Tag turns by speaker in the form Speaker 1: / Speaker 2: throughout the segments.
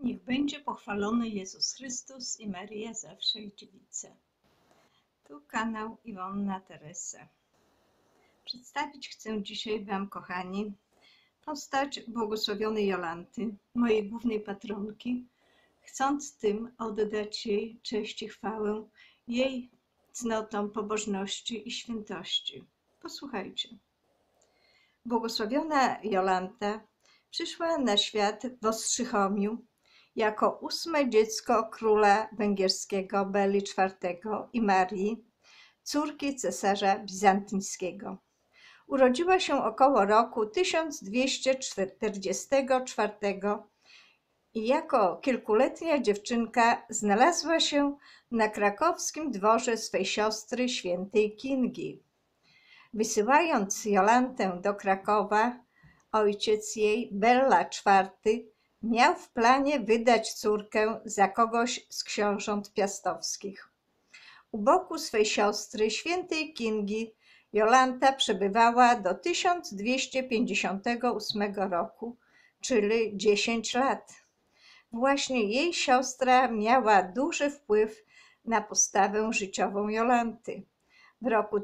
Speaker 1: Niech będzie pochwalony Jezus Chrystus i Maryja zawsze i dziewica. Tu kanał Iwona Teresa. Przedstawić chcę dzisiaj Wam, kochani, postać błogosławionej Jolanty, mojej głównej patronki, chcąc tym oddać jej cześć i chwałę, jej cnotom, pobożności i świętości. Posłuchajcie. Błogosławiona Jolanta przyszła na świat w Ostrzychomiu jako 8. dziecko króla węgierskiego Beli IV i Marii, córki cesarza bizantyjskiego. Urodziła się około roku 1244 i jako kilkuletnia dziewczynka znalazła się na krakowskim dworze swej siostry świętej Kingi. Wysyłając Jolantę do Krakowa, ojciec jej, Bela IV, miał w planie wydać córkę za kogoś z książąt piastowskich. U boku swej siostry, świętej Kingi, Jolanta przebywała do 1258 roku, czyli 10 lat. Właśnie jej siostra miała duży wpływ na postawę życiową Jolanty. W roku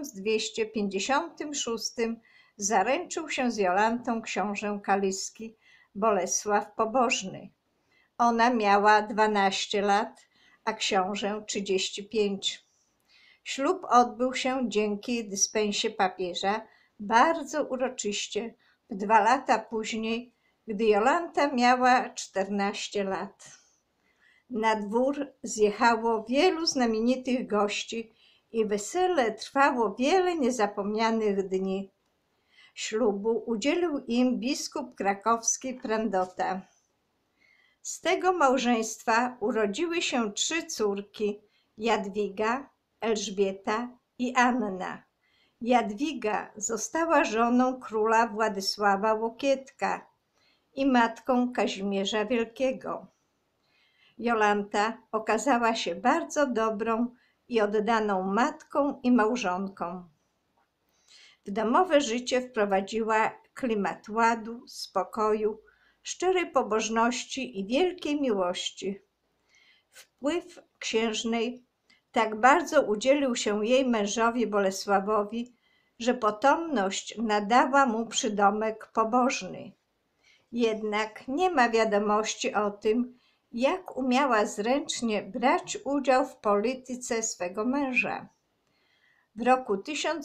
Speaker 1: 1256 zaręczył się z Jolantą książę kaliski Bolesław Pobożny. Ona miała 12 lat, a książę 35. Ślub odbył się dzięki dyspensie papieża bardzo uroczyście, 2 lata później, gdy Jolanta miała 14 lat. Na dwór zjechało wielu znamienitych gości i wesele trwało wiele niezapomnianych dni. Ślubu udzielił im biskup krakowski Prandota. Z tego małżeństwa urodziły się 3 córki: Jadwiga, Elżbieta i Anna. Jadwiga została żoną króla Władysława Łokietka i matką Kazimierza Wielkiego. Jolanta okazała się bardzo dobrą i oddaną matką i małżonką. W domowe życie wprowadziła klimat ładu, spokoju, szczerej pobożności i wielkiej miłości. Wpływ księżnej tak bardzo udzielił się jej mężowi Bolesławowi, że potomność nadała mu przydomek pobożny. Jednak nie ma wiadomości o tym, jak umiała zręcznie brać udział w polityce swego męża. W roku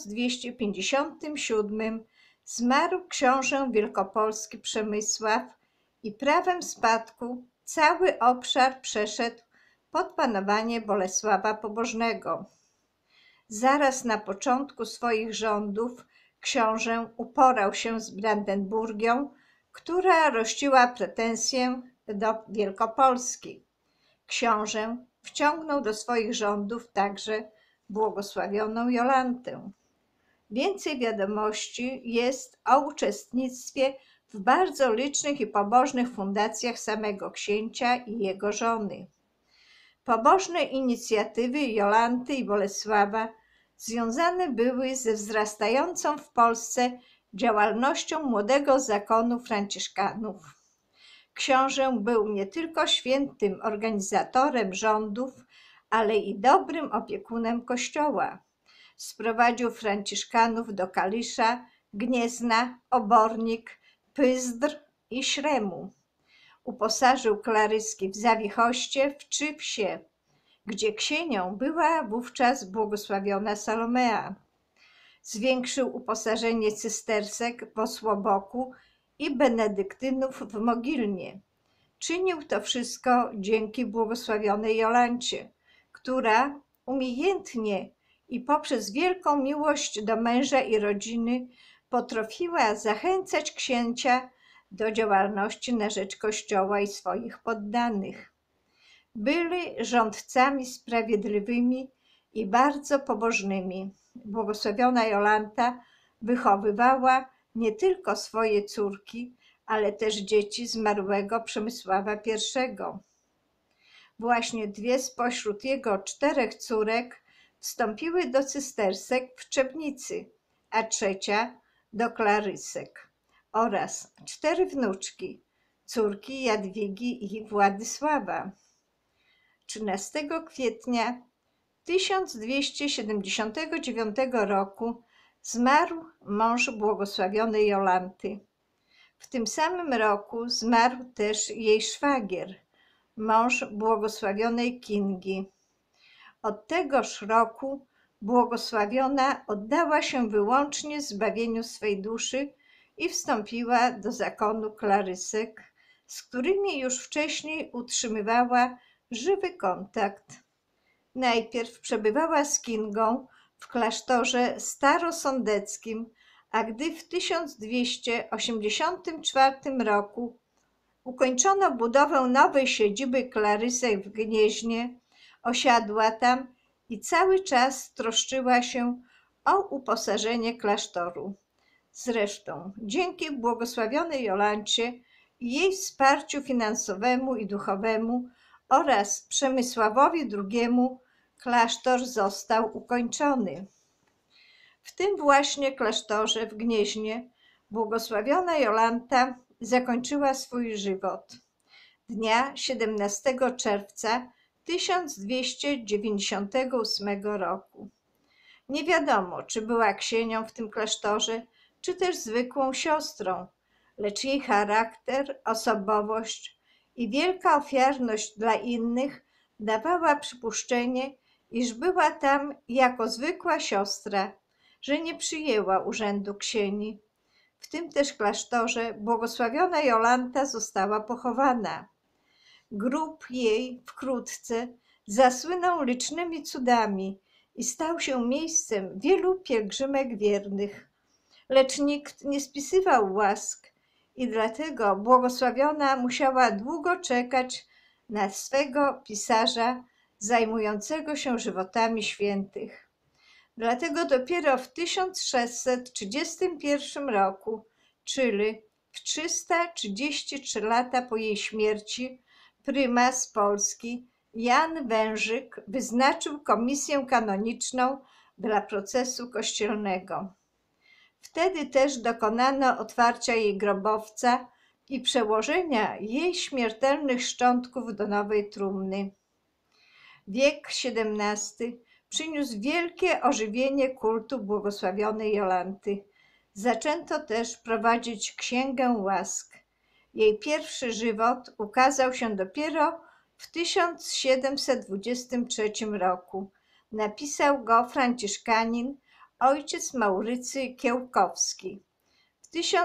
Speaker 1: 1257 zmarł książę wielkopolski Przemysław i prawem spadku cały obszar przeszedł pod panowanie Bolesława Pobożnego. Zaraz na początku swoich rządów książę uporał się z Brandenburgią, która rościła pretensje do Wielkopolski. Książę wciągnął do swoich rządów także błogosławioną Jolantę. Więcej wiadomości jest o uczestnictwie w bardzo licznych i pobożnych fundacjach samego księcia i jego żony. Pobożne inicjatywy Jolanty i Bolesława związane były ze wzrastającą w Polsce działalnością młodego zakonu franciszkanów. Książę był nie tylko świętym organizatorem rządów, ale i dobrym opiekunem Kościoła. Sprowadził franciszkanów do Kalisza, Gniezna, Obornik, Pyzdr i Śremu. Uposażył klaryski w Zawichoście w 3 wsie, gdzie księcią była wówczas błogosławiona Salomea. Zwiększył uposażenie cystersek w Osłoboku i benedyktynów w Mogilnie. Czynił to wszystko dzięki błogosławionej Jolancie, która umiejętnie i poprzez wielką miłość do męża i rodziny potrafiła zachęcać księcia do działalności na rzecz Kościoła i swoich poddanych. Byli rządcami sprawiedliwymi i bardzo pobożnymi. Błogosławiona Jolanta wychowywała nie tylko swoje córki, ale też dzieci zmarłego Przemysława I. Właśnie 2 spośród jego 4 córek wstąpiły do cystersek w Trzebnicy, a 3. do klarysek, oraz 4 wnuczki, córki Jadwigi i Władysława. 13 kwietnia 1279 roku zmarł mąż błogosławionej Jolanty. W tym samym roku zmarł też jej szwagier, mąż błogosławionej Kingi. Od tegoż roku błogosławiona oddała się wyłącznie zbawieniu swej duszy i wstąpiła do zakonu klarysek, z którymi już wcześniej utrzymywała żywy kontakt. Najpierw przebywała z Kingą w klasztorze starosądeckim, a gdy w 1284 roku ukończono budowę nowej siedziby klarysek w Gnieźnie, osiadła tam i cały czas troszczyła się o uposażenie klasztoru. Zresztą dzięki błogosławionej Jolancie i jej wsparciu finansowemu i duchowemu oraz Przemysławowi II klasztor został ukończony. W tym właśnie klasztorze w Gnieźnie błogosławiona Jolanta zakończyła swój żywot dnia 17 czerwca 1298 roku. Nie wiadomo, czy była księcią w tym klasztorze, czy też zwykłą siostrą, lecz jej charakter, osobowość i wielka ofiarność dla innych dawała przypuszczenie, iż była tam jako zwykła siostra, że nie przyjęła urzędu księgi. W tym też klasztorze błogosławiona Jolanta została pochowana. Grób jej wkrótce zasłynął licznymi cudami i stał się miejscem wielu pielgrzymek wiernych. Lecz nikt nie spisywał łask i dlatego błogosławiona musiała długo czekać na swego pisarza zajmującego się żywotami świętych. Dlatego dopiero w 1631 roku, czyli w 333 lata po jej śmierci, prymas Polski Jan Wężyk wyznaczył komisję kanoniczną dla procesu kościelnego. Wtedy też dokonano otwarcia jej grobowca i przełożenia jej śmiertelnych szczątków do nowej trumny. Wiek XVII przyniósł wielkie ożywienie kultu błogosławionej Jolanty. Zaczęto też prowadzić Księgę Łask. Jej pierwszy żywot ukazał się dopiero w 1723 roku. Napisał go franciszkanin ojciec Maurycy Kiełkowski. W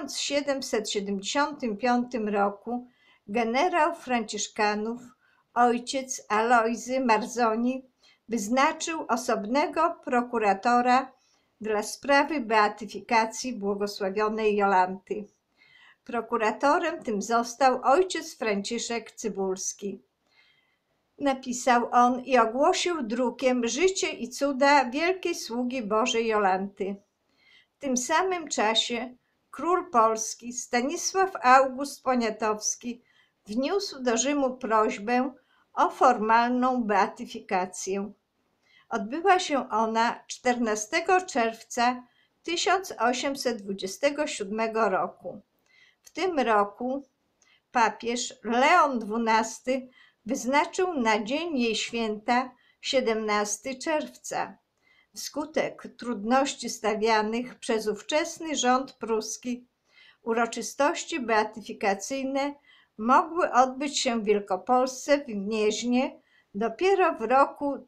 Speaker 1: 1775 roku generał franciszkanów ojciec Alojzy Marzoni wyznaczył osobnego prokuratora dla sprawy beatyfikacji błogosławionej Jolanty. Prokuratorem tym został ojciec Franciszek Cybulski. Napisał on i ogłosił drukiem życie i cuda wielkiej sługi Bożej Jolanty. W tym samym czasie król polski Stanisław August Poniatowski wniósł do Rzymu prośbę o formalną beatyfikację. Odbyła się ona 14 czerwca 1827 roku. W tym roku papież Leon XII wyznaczył na dzień jej święta 17 czerwca. Wskutek trudności stawianych przez ówczesny rząd pruski, uroczystości beatyfikacyjne mogły odbyć się w Wielkopolsce w Gnieźnie dopiero w roku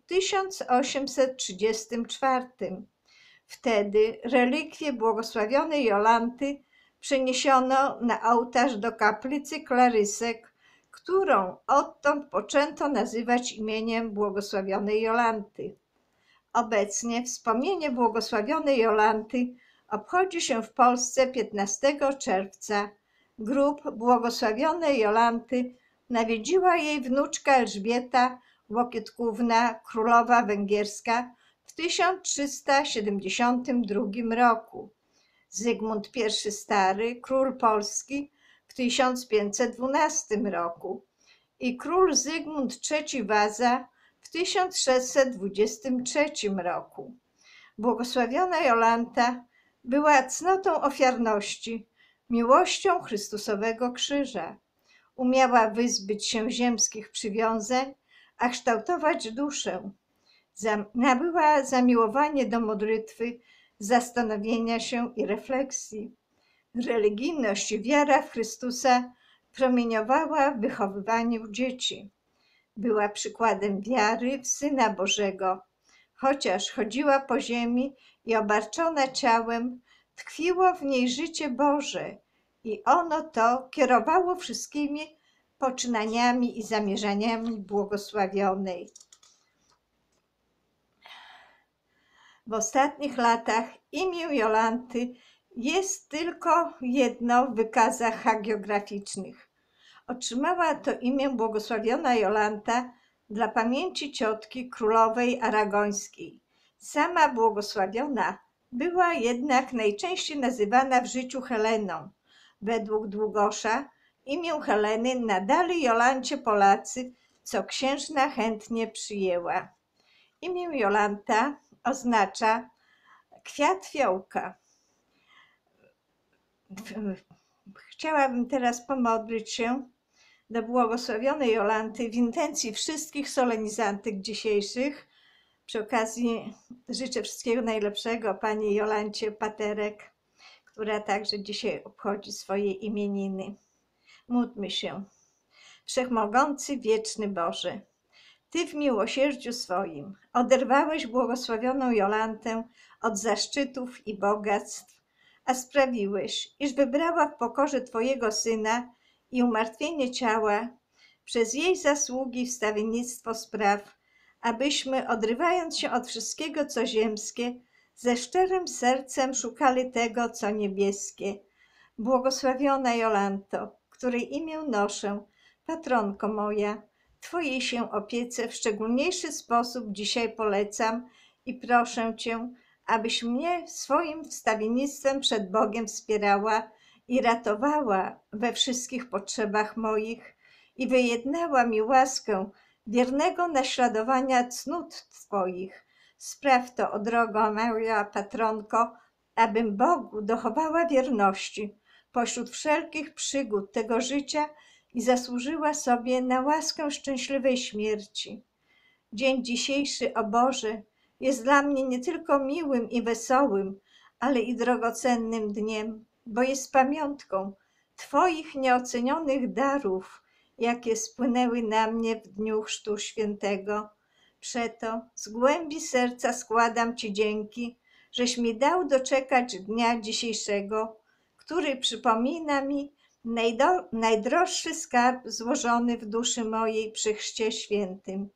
Speaker 1: 1834. Wtedy relikwie błogosławionej Jolanty przeniesiono na ołtarz do kaplicy klarysek, którą odtąd poczęto nazywać imieniem błogosławionej Jolanty. Obecnie wspomnienie błogosławionej Jolanty obchodzi się w Polsce 15 czerwca. Grób błogosławionej Jolanty nawiedziła jej wnuczka Elżbieta Łokietkówna, królowa węgierska, w 1372 roku. Zygmunt I Stary, król Polski, w 1512 roku i król Zygmunt III Waza w 1623 roku. Błogosławiona Jolanta była cnotą ofiarności, miłością Chrystusowego krzyża. umiała wyzbyć się ziemskich przywiązań, a kształtować duszę. Nabyła zamiłowanie do modlitwy, zastanowienia się i refleksji. Religijność i wiara w Chrystusa promieniowała w wychowywaniu dzieci. Była przykładem wiary w Syna Bożego. Chociaż chodziła po ziemi i obarczona ciałem, tkwiło w niej życie Boże i ono to kierowało wszystkimi poczynaniami i zamierzeniami błogosławionej. W ostatnich latach imię Jolanty jest tylko jedno w wykazach hagiograficznych. Otrzymała to imię błogosławiona Jolanta dla pamięci ciotki królowej aragońskiej. Sama błogosławiona była jednak najczęściej nazywana w życiu Heleną. Według Długosza imię Heleny nadali Jolancie Polacy, co księżna chętnie przyjęła. Imię Jolanta oznacza kwiat fiołka. Chciałabym teraz pomodlić się do błogosławionej Jolanty w intencji wszystkich solenizantek dzisiejszych. Przy okazji życzę wszystkiego najlepszego pani Jolancie Paterek, która także dzisiaj obchodzi swoje imieniny. Módlmy się. Wszechmogący, wieczny Boże, Ty w miłosierdziu swoim oderwałeś błogosławioną Jolantę od zaszczytów i bogactw, a sprawiłeś, iż wybrała w pokorze Twojego Syna i umartwienie ciała przez jej zasługi wstawiennictwo spraw, abyśmy, odrywając się od wszystkiego, co ziemskie, ze szczerym sercem szukali tego, co niebieskie. Błogosławiona Jolanto, której imię noszę, patronko moja, Twojej się opiece w szczególniejszy sposób dzisiaj polecam i proszę Cię, abyś mnie swoim wstawiennictwem przed Bogiem wspierała i ratowała we wszystkich potrzebach moich i wyjednała mi łaskę wiernego naśladowania cnót Twoich. Spraw to, o droga moja patronko, abym Bogu dochowała wierności pośród wszelkich przygód tego życia i zasłużyła sobie na łaskę szczęśliwej śmierci. Dzień dzisiejszy, o Boże, jest dla mnie nie tylko miłym i wesołym, ale i drogocennym dniem, bo jest pamiątką Twoich nieocenionych darów, jakie spłynęły na mnie w dniu Chrztu Świętego. Przeto z głębi serca składam Ci dzięki, żeś mi dał doczekać dnia dzisiejszego, który przypomina mi najdroższy skarb złożony w duszy mojej przy Chrzcie Świętym.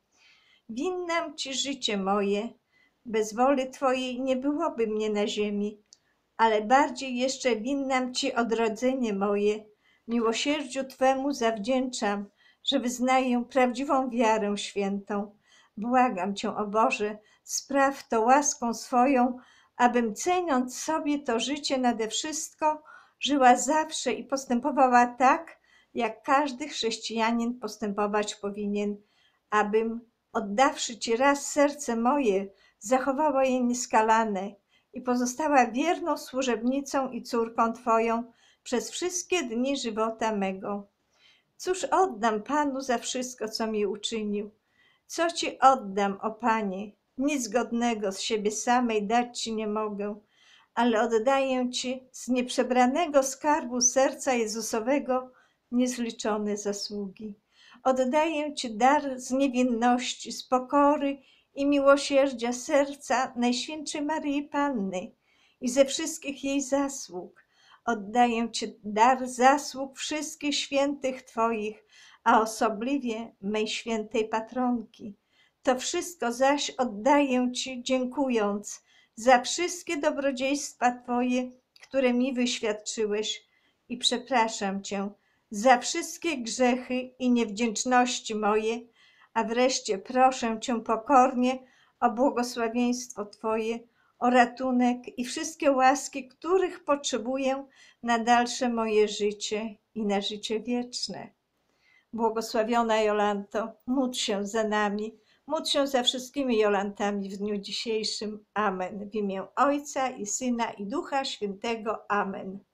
Speaker 1: Winnam Ci życie moje, bez woli Twojej nie byłoby mnie na ziemi, ale bardziej jeszcze winnam Ci odrodzenie moje. Miłosierdziu Twemu zawdzięczam, że wyznaję prawdziwą wiarę świętą. Błagam Cię, o Boże, spraw to łaską swoją, abym ceniąc sobie to życie nade wszystko, żyła zawsze i postępowała tak, jak każdy chrześcijanin postępować powinien, abym, oddawszy Ci raz serce moje, zachowała je nieskalane i pozostała wierną służebnicą i córką Twoją przez wszystkie dni żywota mego. Cóż oddam Panu za wszystko, co mi uczynił? Co Ci oddam, o Panie? Nic godnego z siebie samej dać Ci nie mogę, ale oddaję Ci z nieprzebranego skarbu serca Jezusowego niezliczone zasługi. Oddaję Ci dar z niewinności, z pokory i miłosierdzia serca Najświętszej Maryi Panny i ze wszystkich jej zasług. Oddaję Ci dar zasług wszystkich świętych Twoich, a osobliwie mej świętej patronki. To wszystko zaś oddaję Ci, dziękując za wszystkie dobrodziejstwa Twoje, które mi wyświadczyłeś, i przepraszam Cię za wszystkie grzechy i niewdzięczności moje, a wreszcie proszę Cię pokornie o błogosławieństwo Twoje, o ratunek i wszystkie łaski, których potrzebuję na dalsze moje życie i na życie wieczne. Błogosławiona Jolanto, módl się za nami, módl się za wszystkimi Jolantami w dniu dzisiejszym. Amen. W imię Ojca i Syna i Ducha Świętego. Amen.